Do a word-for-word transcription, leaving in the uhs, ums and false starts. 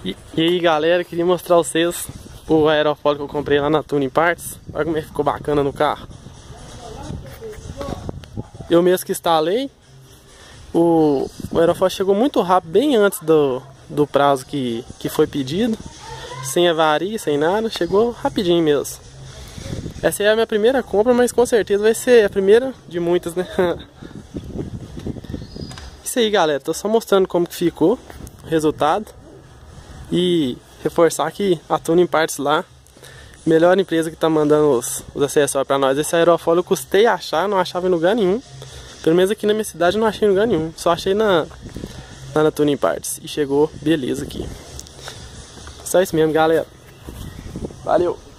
E, e aí galera, queria mostrar pra vocês o aerofólio que eu comprei lá na Tuning Parts. Olha como é que ficou bacana no carro. Eu mesmo que instalei. O, o aerofólio chegou muito rápido, bem antes do, do prazo que, que foi pedido. Sem avaria, sem nada, chegou rapidinho mesmo. Essa é a minha primeira compra, mas com certeza vai ser a primeira de muitas, né? Isso aí galera, tô só mostrando como que ficou o resultado. E reforçar que a Tuning Parts lá, melhor empresa que tá mandando os, os acessórios pra nós. Esse aerofólio eu custei achar, não achava em lugar nenhum. Pelo menos aqui na minha cidade eu não achei em lugar nenhum. Só achei na, na, na Tuning Parts. E chegou beleza aqui. Só isso mesmo galera. Valeu!